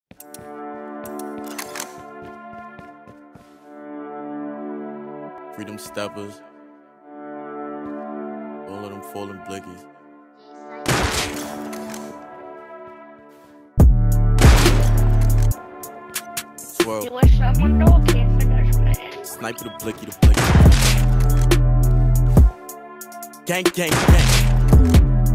Freedom steppers, all of them falling blickies. Swirl. You wish someone told can't finish me. Sniper the blicky, the blicky. Gang, gang, gang.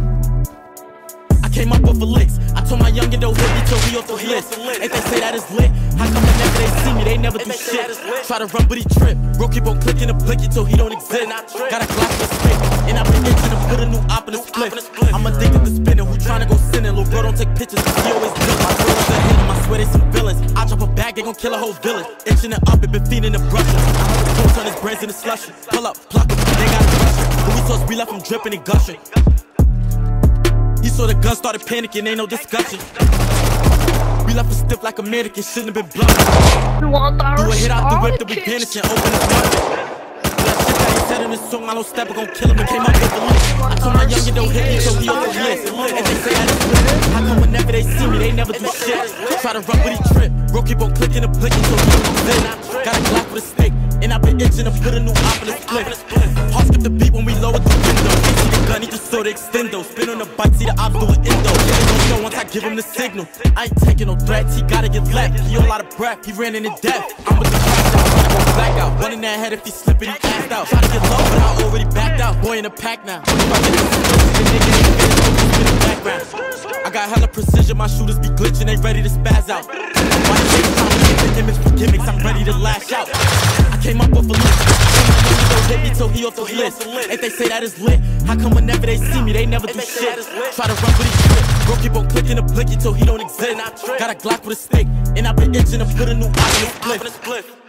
I came up with a licks. I told my youngin' don't hit me till we off the list. Ain't they say that it's lit? How come whenever they see me, they never do shit? Try to run, but he trip. Bro, keep on clicking the blicky till he don't exist. Got a Glock for spit, and I've been itching to put a new op in the split. I'm addicted to spinning. Who tryna go sinning? Lil' bro don't take pictures, cause he always good. My girls are hitting, I swear they some villains. I drop a bag, they gon' kill a whole village. Itching it up, it been feeding the brushes. I heard the post on his brains in the slushy. Pull up, pluck him, they got a cushion. When we sauce, we left him dripping and gushing. He saw the gun, started panicking, ain't no discussion. We left him stiff like a mannequin, shouldn't have been bluffing. Do a hit out the whip, then we vanishing, open his mouth. That shit that he said in his song, I don't step, I gon' kill him. It came up with the list. I told my youngin' don't hit me till he off the list. And they say that it's lit. How come whenever they see me, they never do shit? Try to run, but he trip. Bro, keep on clicking the blicky till he don't exist. Got a Glock with a stick, and I've been itching to put a new op in the split. Heart skip the beat when we lower the window. Can't see the gun, he just saw the extendo. Spin on the bike, see the ops do an endo. They don't know once I give him the signal. I ain't taking no threats, he gotta get left. He on a lot of breath, he ran into death. I'm with the crash out, tryna go black out. One in that head, if he slippin', he passed out. Tryna get low, but I already backed out. Boy in the pack now. If I get this the nigga ain't finished, in the background. I got hella precision, my shooters be glitching, they ready to spaz out. Why the niggas tryna get the image for gimmicks, I'm ready to lash out. I came up with a list. Don't hit me till he off the list. Ain't they say that it's lit? How come whenever they see me, they never do shit? Try to run, but he trip. Bro, keep on clicking the blicky till he don't exist. Got a Glock with a stick, and I've been itching to put a new op in the split.